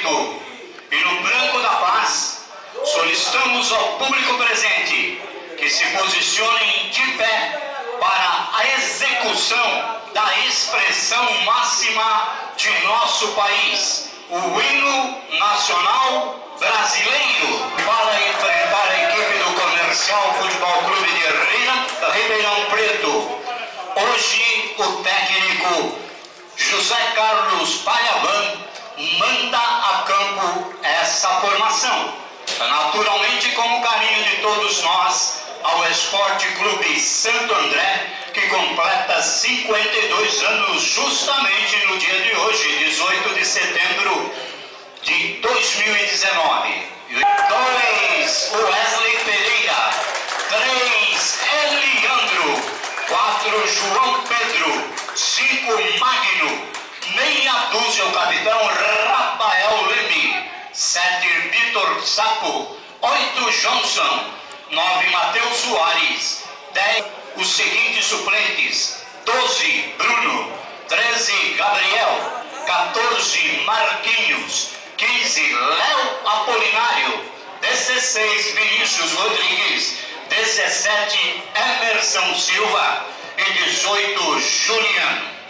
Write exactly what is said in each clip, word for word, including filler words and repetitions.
Público e no Branco da Paz, solicitamos ao público presente que se posicionem de pé para a execução da expressão máxima de nosso país, o hino nacional brasileiro, para enfrentar a equipe do Comercial Futebol Clube de Ribeirão Preto. Hoje o técnico José Carlos Palhavan manda a campo essa formação, naturalmente com o carinho de todos nós, ao Esporte Clube Santo André, que completa cinquenta e dois anos justamente no dia de hoje, dezoito de setembro de dois mil e dezenove. dois, Wesley Pereira. três, Eliandro. quatro, João Pedro. cinco, Magno. Meia dúzia, o capitão Rafael Leme. sete, Vitor Sapo. oito, Johnson. nove, Matheus Soares. dez, os seguintes suplentes: doze, Bruno. treze, Gabriel. quatorze, Marquinhos. quinze, Léo Apolinário. dezesseis, Vinícius Rodrigues. dezessete, Emerson Silva. E dezoito, Juliano.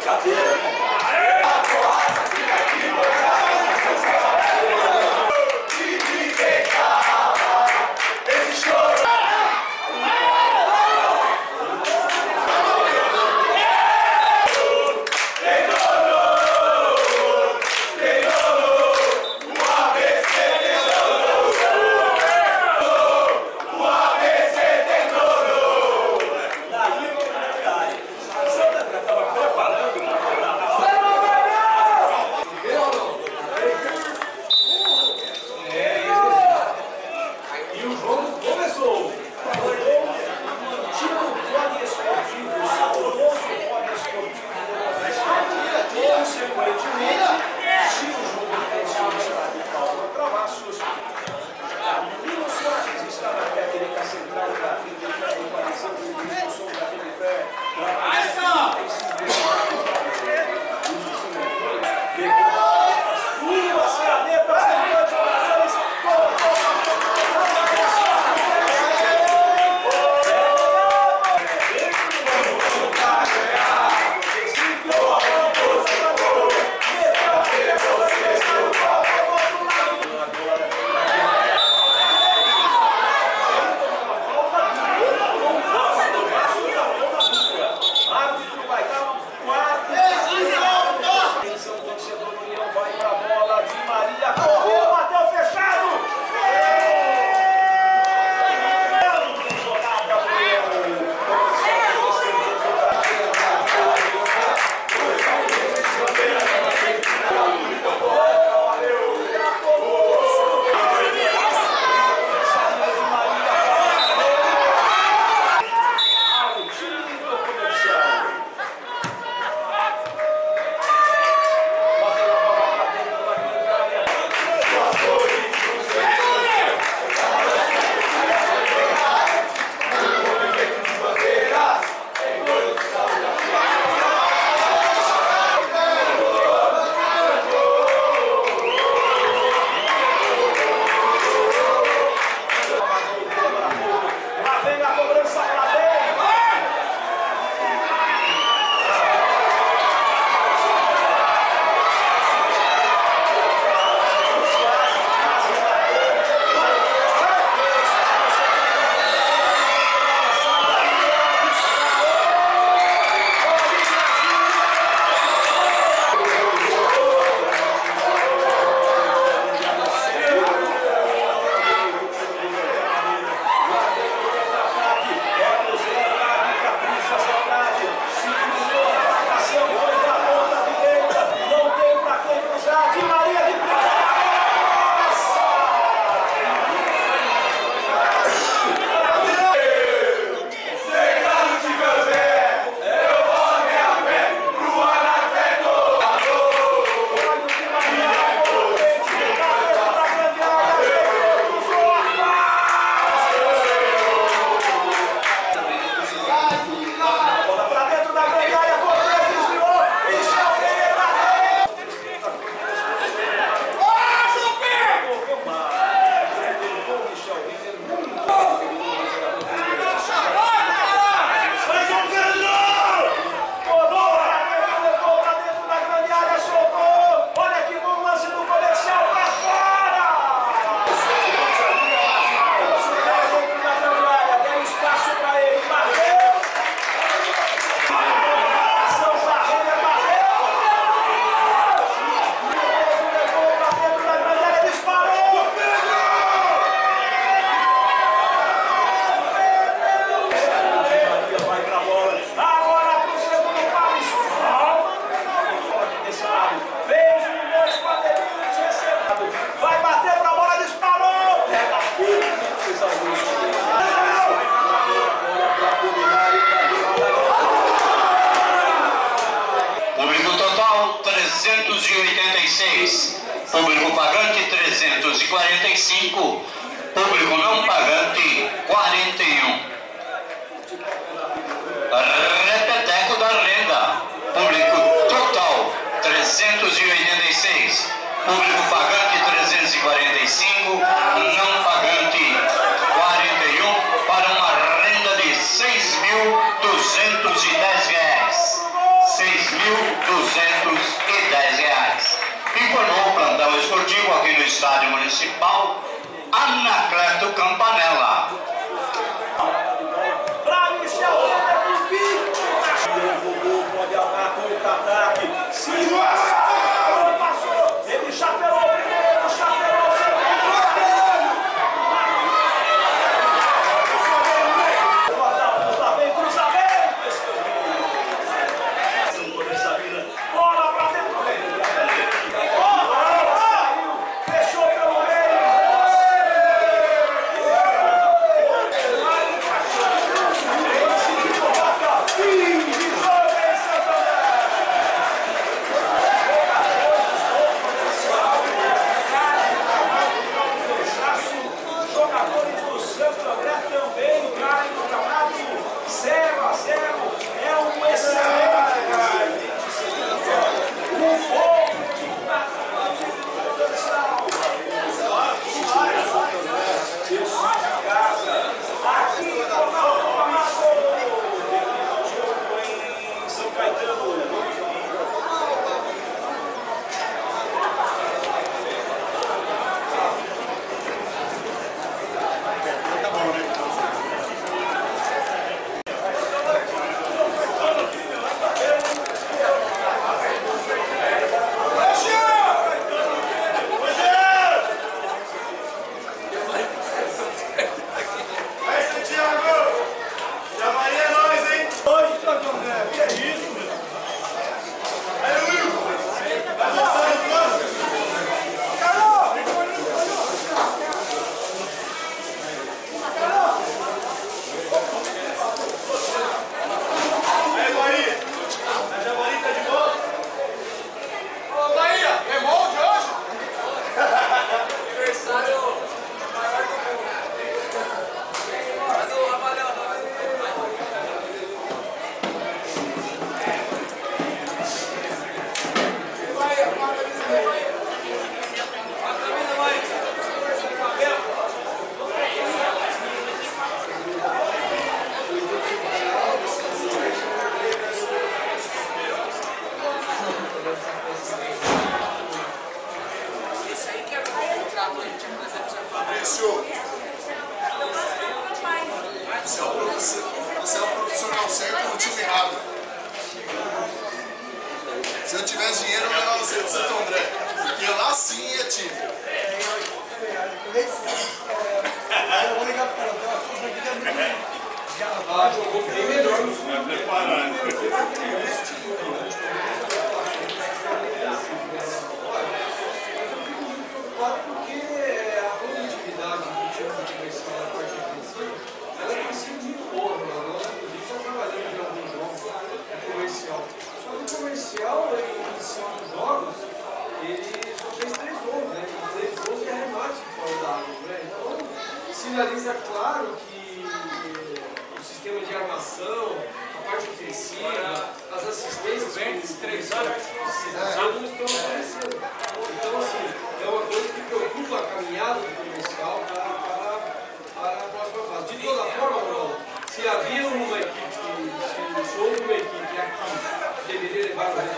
trezentos e oitenta e seis, público pagante trezentos e quarenta e cinco, público não pagante quarenta e um. Repeteco da renda, público total trezentos e oitenta e seis, público pagante trezentos e quarenta e cinco, não pagante quarenta e um, para uma renda de seis mil duzentos e dez reais. seis mil Estádio Municipal, Anacleto Campanella. Para Michel, pode amar contra-ataque. Passou, ele chapelou primeiro, chapelou segundo. Lá vem cruzamento. Bola para dentro. Fechou pelo meio. Jogadores do Santo André também caem no campeonato zero a zero. É um excelente cara. Um pouco de casa. Aqui no Ronaldo Amasso. Em São Caetano. Fabrício, você é o profissional, você é o profissional certo no time errado. Se eu tivesse dinheiro, eu levava você de Santo André. Porque lá sim é time. Eu vou ligar para ela, as coisas aqui é muito. Já jogou bem melhor. É preparado. Porque a produtividade do time comercial na parte ofensiva, ela tem sido muito boa. Nós, inclusive, estamos trabalhando em alguns jogos comercial. Só que o comercial, em cinco jogos, ele só fez três gols, né? Três gols e arremates fora da área, né? Então, sinaliza claro que o sistema de armação, a parte ofensiva, as assistências, os três anos, não estão aparecendo. Então, assim, é uma coisa que preocupa a caminhada do comercial para, para, para a próxima fase. De toda forma, Ronaldo, se havia uma equipe, se, se houve uma equipe aqui que deveria levar o